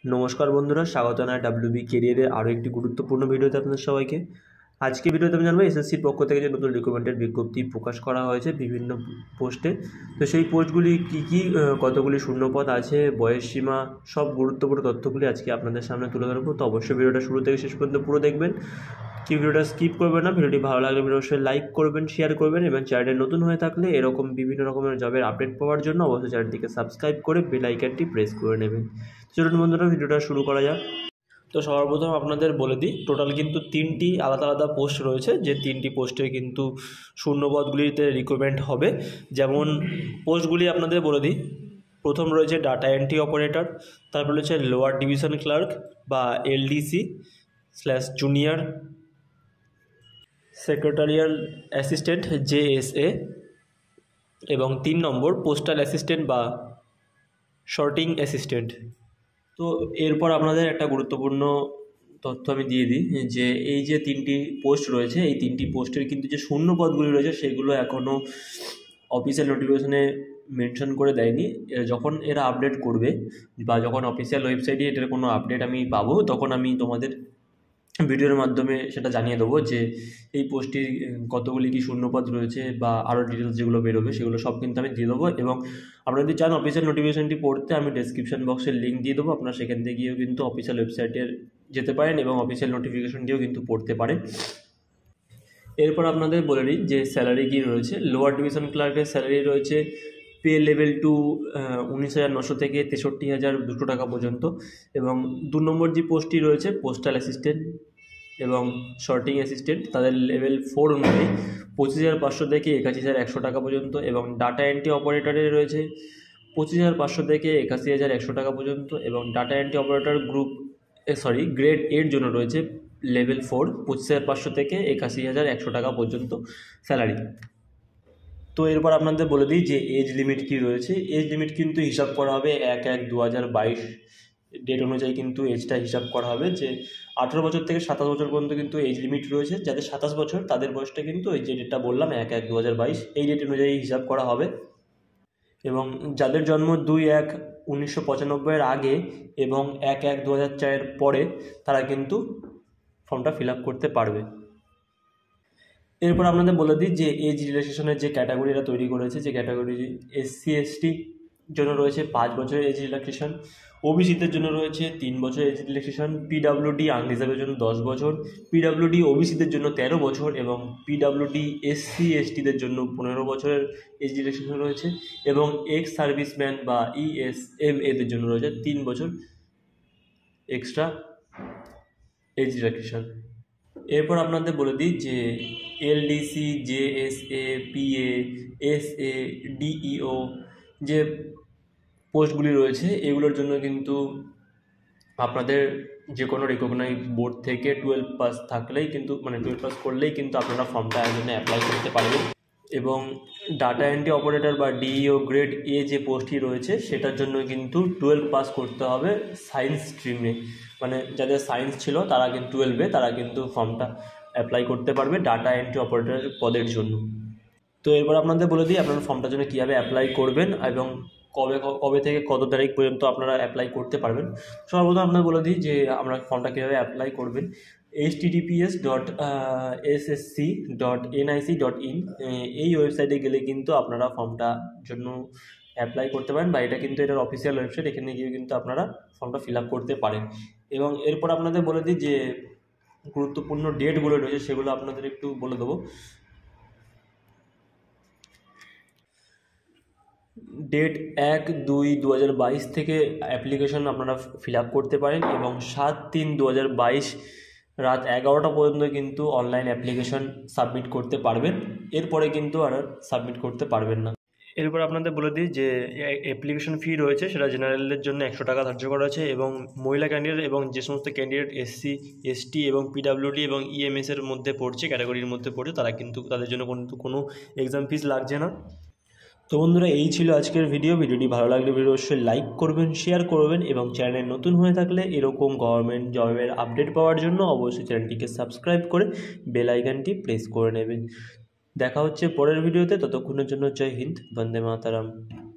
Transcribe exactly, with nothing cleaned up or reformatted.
নমস্কার বন্ধুরা, স্বাগত জানাই ডাব্লিউবি ক্যারিয়ারের আরও একটি গুরুত্বপূর্ণ ভিডিওতে আপনাদের সবাইকে। আজকে ভিডিওতে আমি জানবো এসএসসির পক্ষ থেকে যে নতুন রিক্রুটমেন্টের বিজ্ঞপ্তি প্রকাশ করা হয়েছে বিভিন্ন পোস্টে। তো সেই পোস্টগুলি কী কী, কতগুলি শূন্যপদ আছে, বয়স সীমা, সব গুরুত্বপূর্ণ তথ্যগুলি আজকে আপনাদের সামনে তুলে ধরবো। তো অবশ্যই ভিডিওটা শুরু থেকে শেষ পর্যন্ত পুরো দেখবেন, কি ভিডিওটা স্কিপ করবেন না। ভিডিওটি ভালো লাগলে ভিডিও অবশ্যই লাইক করবেন, শেয়ার করবেন এবং চ্যানেলে নতুন হয়ে থাকলে এরকম বিভিন্ন রকমের জবের আপডেট পাওয়ার জন্য অবশ্যই চ্যানেলটিকে সাবস্ক্রাইব করে বেল আইকনটি প্রেস করে নেবেন। চলুন বন্ধুরা, ভিডিওটা শুরু করা যাক। তো সর্বপ্রথম আপনাদের বলে দিই, টোটাল কিন্তু তিনটি আলাদা আলাদা পোস্ট রয়েছে, যে তিনটি পোস্টে কিন্তু শূন্যপদগুলিতে রিক্রুটমেন্ট হবে। যেমন পোস্টগুলি আপনাদের বলে দিই, প্রথম রয়েছে ডাটা এন্ট্রি অপারেটর, তারপর রয়েছে লোয়ার ডিভিশন ক্লার্ক বা LDC slash junior secretarial assistant JSA, এবং তিন নম্বর পোস্টাল অ্যাসিস্ট্যান্ট বা শর্টিং অ্যাসিস্ট্যান্ট। তো এরপর আপনাদের একটা গুরুত্বপূর্ণ তথ্য আমি দিয়ে দিই, যে এই যে তিনটি পোস্ট রয়েছে, এই তিনটি পোস্টের কিন্তু যে শূন্য পদগুলি রয়েছে সেগুলো এখনও অফিসিয়াল নোটিফিকেশনে মেনশন করে দেয়নি। যখন এরা আপডেট করবে বা যখন অফিসিয়াল ওয়েবসাইটে এটার কোনো আপডেট আমি পাবো, তখন আমি তোমাদের ভিডিওর মাধ্যমে সেটা জানিয়ে দেবো যে এই পোস্টটির কতগুলি কি শূন্যপদ রয়েছে বা আরও ডিটেলস যেগুলো বেরোবে সেগুলো সব কিন্তু আমি দিয়ে দেবো। এবং আপনারা যদি চান অফিসিয়াল নোটিফিকেশনটি পড়তে, আমি ডেসক্রিপশন বক্সের লিঙ্ক দিয়ে দেবো, আপনারা সেখান থেকে গিয়েও কিন্তু অফিসিয়াল ওয়েবসাইটের যেতে পারেন এবং অফিসিয়াল নোটিফিকেশনটিও কিন্তু পড়তে পারেন। এরপর আপনাদের বলে নিই যে স্যালারি কী রয়েছে। লোয়ার ডিভিশন ক্লার্কের স্যালারি রয়েছে পে লেভেল টু উনিশ হাজার নশো থেকে তেষট্টি হাজার দুশো টাকা পর্যন্ত। এবং দু নম্বর যে পোস্টটি রয়েছে পোস্টাল অ্যাসিস্ট্যান্ট এবং শর্টিং অ্যাসিস্ট্যান্ট, তাদের লেভেল ফোর অনুযায়ী পঁচিশ হাজার পাঁচশো থেকে একাশি হাজার একশো টাকা পর্যন্ত। এবং ডাটা এন্ট্রি অপারেটরে রয়েছে পঁচিশ হাজার পাঁচশো থেকে একাশি হাজার একশো টাকা পর্যন্ত। এবং data entry operator group sorry grade এর জন্য রয়েছে লেভেল ফোর পঁচিশ হাজার পাঁচশো থেকে একাশি হাজার একশো টাকা পর্যন্ত স্যালারি। তো এরপর আপনাদের বলে দিই যে এজ লিমিট কী রয়েছে। এজ লিমিট কিন্তু হিসাব করা হবে এক এক দু হাজার বাইশ ডেট অনুযায়ী কিন্তু এজটা হিসাব করা হবে, যে আঠেরো বছর থেকে সাতাশ বছর পর্যন্ত কিন্তু এজ লিমিট রয়েছে। যাদের সাতাশ বছর তাদের বয়সটা কিন্তু ওই যে ডেটটা বললাম এক এক দু হাজার বাইশ এই ডেট অনুযায়ী হিসাব করা হবে। এবং যাদের জন্ম দুই এক উনিশশো পঁচানব্বইয়ের আগে এবং এক এক দু হাজার চারের পরে তারা কিন্তু ফর্মটা ফিল আপ করতে পারবে। এরপর আপনাদের বলে দিই যে এজ রিল্যাক্সেশনের যে ক্যাটাগরিটা তৈরি করেছে, যে ক্যাটাগরি এসসি এসটি জন্য রয়েছে পাঁচ বছরের এজ রিল্যাক্সেশন, ওবিসিদের জন্য রয়েছে তিন বছর এজ রিল্যাক্সেশন, পিডাব্লিউডি আনরিজার্ভের জন্য দশ বছর, পিডাব্লিউডি ওবিসিদের জন্য তেরো বছর এবং পিডাব্লিউডি এসসি এসটিদের জন্য পনেরো বছরের এজ রিল্যাক্সেশন রয়েছে। এবং এক্স সার্ভিসম্যান বা ইএসএম এদের জন্য রয়েছে তিন বছর এক্সট্রা এজ রিল্যাক্সেশন। এরপর আপনাদের বলে দিই যে LDC JSA PA SA DEO যে পোস্টগুলি রয়েছে এগুলোর জন্য কিন্তু আপনাদের যে কোনো রিকগনাইজ বোর্ড থেকে টুয়েলভ পাস থাকলেই কিন্তু মানে টুয়েলভ পাস করলেই কিন্তু আপনারা ফর্মটা এর জন্য অ্যাপ্লাই করতে পারবেন। এবং ডাটা এন্ট্রি অপারেটর বা ডিইও গ্রেড এ যে পোস্টটি রয়েছে সেটার জন্য কিন্তু টুয়েলভ পাস করতে হবে সায়েন্স স্ট্রিমে, মানে যাদের সায়েন্স ছিল তারা কিন্তু টুয়েলভে তারা কিন্তু ফর্মটা অ্যাপ্লাই করতে পারবে ডাটা এন্ট্রি অপারেটর পদের জন্য। তো এরপর আপনাদের বলে দিই আপনারা ফর্মটার জন্য কীভাবে অ্যাপ্লাই করবেন এবং কবে কবে থেকে কত তারিখ পর্যন্ত আপনারা অ্যাপ্লাই করতে পারবেন। সর্বপ্রথম আপনারা বলে দিই যে আমরা ফর্মটা কীভাবে অ্যাপ্লাই করবেন। H T T P S dot S S C dot N I C dot in এই ওয়েবসাইটে গেলে কিন্তু আপনারা ফর্মটার জন্য অ্যাপ্লাই করতে পারেন, বা এটা কিন্তু এটার অফিসিয়াল ওয়েবসাইট, এখানে গিয়ে কিন্তু আপনারা ফর্মটা ফিল আপ করতে পারেন। এবং এরপর আপনাদের বলে দিই যে গুরুত্বপূর্ণ ডেটগুলো রয়েছে সেগুলো আপনাদের একটু বলে দেবো। ডেট এক দুই দু হাজার বাইশ থেকে অ্যাপ্লিকেশন আপনারা ফিল আপ করতে পারেন এবং সাত তিন দু হাজার বাইশ রাত এগারোটা পর্যন্ত কিন্তু অনলাইন অ্যাপ্লিকেশন সাবমিট করতে পারবেন, এরপরে কিন্তু আর সাবমিট করতে পারবেন না। এরপর আপনাদের বলে দিই যে অ্যাপ্লিকেশন ফি রয়েছে সেটা জেনারেলদের জন্য একশো টাকা ধার্য করা আছে, এবং মহিলা ক্যান্ডিডেট এবং যে সমস্ত ক্যান্ডিডেট এসসি এসটি এবং পিডাব্লিউডি এবং ইএমএসের মধ্যে পড়ছে ক্যাটাগরির মধ্যে পড়ছে তারা কিন্তু তাদের জন্য কিন্তু কোনো এক্সাম ফিস লাগছে না। তো বন্ধুরা, এই ছিল আজকের ভিডিও। ভিডিওটি ভালো লাগলে ভিডিও অবশ্যই লাইক করবেন, শেয়ার করবেন এবং চ্যানেল নতুন হয়ে থাকলে এরকম গভর্নমেন্ট জবের আপডেট পাওয়ার জন্য অবশ্যই চ্যানেলটিকে সাবস্ক্রাইব করে বেল আইকনটি প্রেস করে নেবেন। দেখা হচ্ছে পরের ভিডিওতে, ততক্ষণের জন্য জয় হিন্দ, বন্দে মাতারাম।